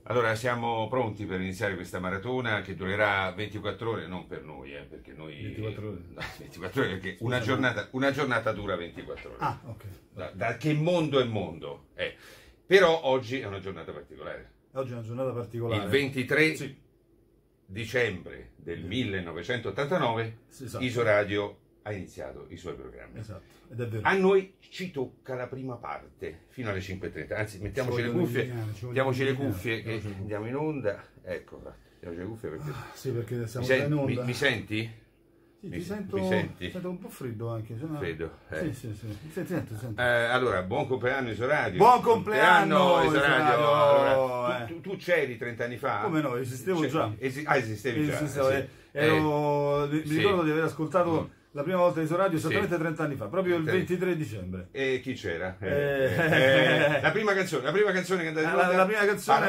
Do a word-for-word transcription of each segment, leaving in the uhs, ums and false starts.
Allora, siamo pronti per iniziare questa maratona che durerà ventiquattro ore, non per noi, eh, perché noi... ventiquattro ore? No, ventiquattro ore perché una giornata, una giornata dura ventiquattro ore. Ah, ok. Da, da che mondo è mondo? Eh. Però oggi è una giornata particolare. Oggi è una giornata particolare. Il ventitré sì. dicembre del millenovecentottantanove, sì, esatto. Isoradio ha iniziato i suoi programmi. Esatto, ed è vero. A noi ci tocca la prima parte fino alle cinque e trenta, anzi mettiamoci le cuffie, mettiamoci le cuffie che andiamo in onda, ecco, mettiamoci le cuffie perché... Ah, sì, perché siamo mi, già in onda. mi, mi senti? Sì, mi, ti sento, mi senti? sento un po' freddo anche. Se no... Freddo, eh. Sì, sì, sì. Senti, senti, senti. Eh, allora, buon compleanno Isoradio. Buon compleanno Isoradio. Isoradio. Allora, Eh. tu, tu, tu c'eri trent'anni fa? Come no, esistevo C'è, già. Esi, ah, esistevi già. Esistevo, eh, sì. ero, eh, mi sì. ricordo di aver ascoltato... Mm. La prima volta Isoradio esattamente sì. trenta anni fa, proprio il ventitré dicembre. E chi c'era? Eh, eh, eh, la prima canzone, la prima canzone che andate in la, onda. la prima canzone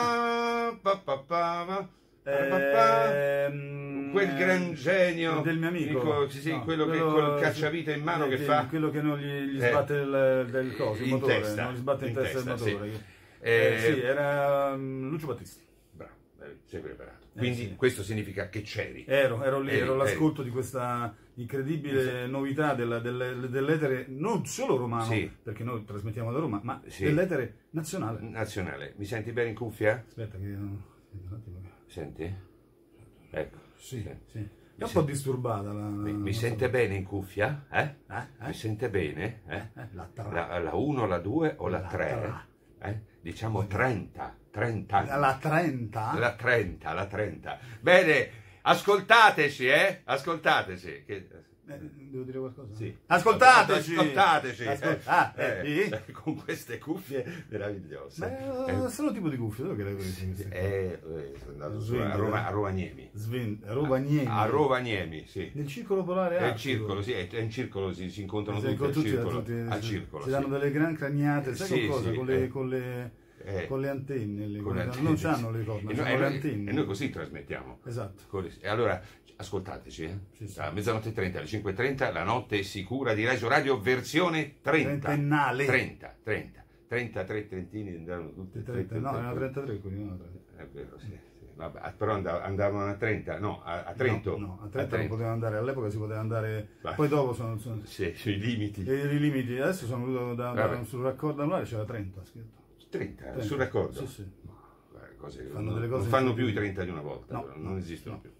ehm, quel gran genio del mio amico, dico, sì, sì, no, quello, quello che col cacciavite in mano eh, che sì, fa quello che non gli, gli eh, sbatte il, del coso, il in motore, testa, non gli sbatte in, in testa, testa, il motore. Sì. Eh, Eh, sì, era um, Lucio Battisti. Bravo, sei preparato. Quindi eh, sì. questo significa che c'eri. Ero, ero lì, eri, ero all'ascolto eri. di questa incredibile novità della, delle, dell'etere non solo romano, sì. perché noi trasmettiamo da Roma, ma sì. dell'etere nazionale. Nazionale. Mi senti bene in cuffia? Aspetta che... Un attimo. Senti? Ecco. Sì, sì. sì. È un po' disturbata la... Mi, mi la sente so. bene in cuffia? Eh? Eh? Eh? Mi sente bene? Eh? Eh? La La uno, la due o la La tre? Eh? Diciamo trenta. trenta anni. La trenta? La trenta, la trenta. Bene, ascoltateci, eh? Ascoltateci. Che... Eh, devo dire qualcosa? Sì. Ascoltateci! Ascoltateci! Ascol- eh, ah, eh, eh, con queste cuffie meravigliose. Ma Eh, sono tipo di cuffie, dove che le queste? eh, eh, sono andato su, Svendere. a, Roma, a Rovagnemi. Svin- Rovagnemi. A Rovagnemi, sì. Nel circolo polare È il artico. circolo, sì, è, è un circolo, si, si incontrano Si tutti al tutti, circolo. tutti, al sì. circolo, Si danno sì. delle gran craniate, sai Sì, qualcosa? sì, con, le, eh. con, le, Eh, con le antenne. Le, con con le le- antenne, non sì. hanno le corna, E hanno noi, e le noi- antenne. e noi così trasmettiamo. Esatto. E allora, ascoltateci, eh? Sì, sì. Da mezzanotte e trenta alle cinque e trenta, la notte sicura di Reggio Radio, versione trenta. Trentennale. trenta, trenta. trentatré trentini andavano tutti. trenta, no, erano trentatré, quindi non trenta. È vero, sì. sì. Vabbè, però andav- andavano a trenta, no, a, a Trento. No, no, a Trento non potevano andare, all'epoca si poteva andare, Vai. poi dopo sono, sono Sì, sui limiti. i, i limiti, adesso sono venuto da, da, Vabbè. sul raccordo annuale c'era trenta scritto. trenta, trenta. sul raccordo. Sì, sì. Guarda, cose, Fanno non, delle cose non fanno più i incredibili. trenta di una volta, No, però, non no, esistono no. più.